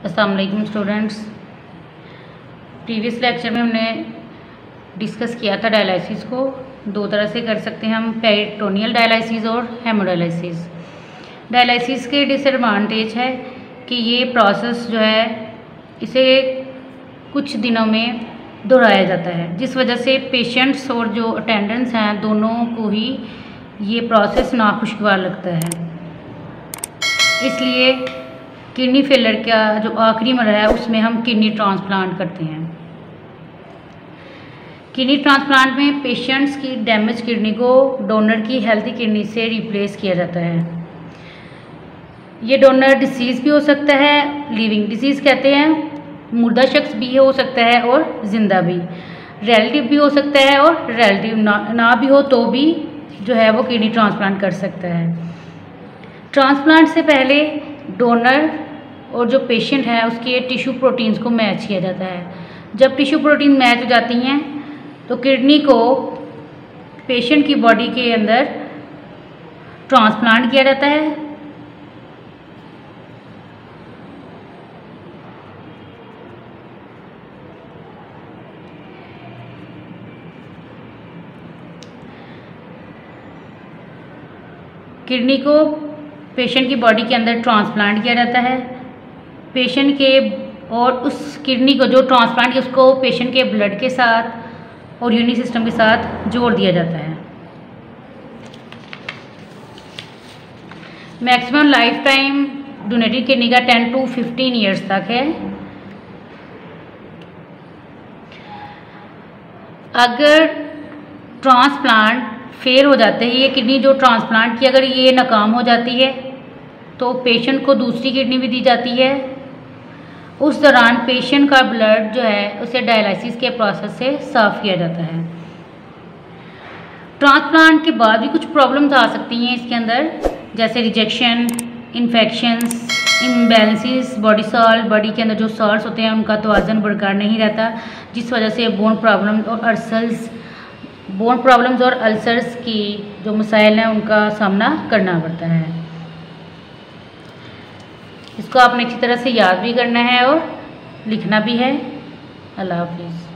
अस्सलाम वालेकुम students. Previous lecture में हमने डिस्कस किया था डायलिसिस को दो तरह से कर सकते हैं हम, पेरिटोनियल डायलिसिस और हेमोडायलिसिस। डायलिसिस के डिसएडवांटेज है कि ये प्रोसेस जो है इसे कुछ दिनों में दोहराया जाता है, जिस वजह से पेशेंट्स और जो अटेंडेंट्स हैं दोनों को ही ये प्रोसेस नाखुशगवार लगता है। इसलिए किडनी फेलियर का जो आखिरी मरहला है उसमें हम किडनी ट्रांसप्लांट करते हैं। किडनी ट्रांसप्लांट में पेशेंट्स की डैमेज किडनी को डोनर की हेल्दी किडनी से रिप्लेस किया जाता है। ये डोनर डिसीज़ भी हो सकता है, लिविंग डिसीज़ कहते हैं, मुर्दा शख्स भी हो सकता है और ज़िंदा भी, रिलेटिव भी हो सकता है और रिलेटिव ना भी हो तो भी जो है वो किडनी ट्रांसप्लांट कर सकता है। ट्रांसप्लांट से पहले डोनर और जो पेशेंट है उसके टिश्यू प्रोटीन्स को मैच किया जाता है। जब टिश्यू प्रोटीन मैच हो जाती हैं तो किडनी को पेशेंट की बॉडी के अंदर ट्रांसप्लांट किया जाता है। किडनी को पेशेंट की बॉडी के अंदर ट्रांसप्लांट किया जाता है। पेशेंट के और उस किडनी को जो ट्रांसप्लांट किया उसको पेशेंट के ब्लड के साथ और यूरिनरी सिस्टम के साथ जोड़ दिया जाता है। Maximum lifetime donated kidney का 10 to 15 ईयर्स तक है। अगर ट्रांसप्लांट फेल हो जाते हैं, ये किडनी जो ट्रांसप्लांट की अगर ये नाकाम हो जाती है तो पेशेंट को दूसरी किडनी भी दी जाती है। उस दौरान पेशेंट का ब्लड जो है उसे डायलिसिस के प्रोसेस से साफ़ किया जाता है। ट्रांसप्लांट के बाद भी कुछ प्रॉब्लम्स आ सकती हैं इसके अंदर, जैसे rejection, infections, imbalances, body salt, body के अंदर जो सॉल्ट्स होते हैं उनका तवाज़ुन बरकरार नहीं रहता, जिस वजह से बोन प्रॉब्लम्स और अल्सर्स की जो मसाइल हैं उनका सामना करना पड़ता है। इसको आपने अच्छी तरह से याद भी करना है और लिखना भी है। अल्लाह हाफिज़।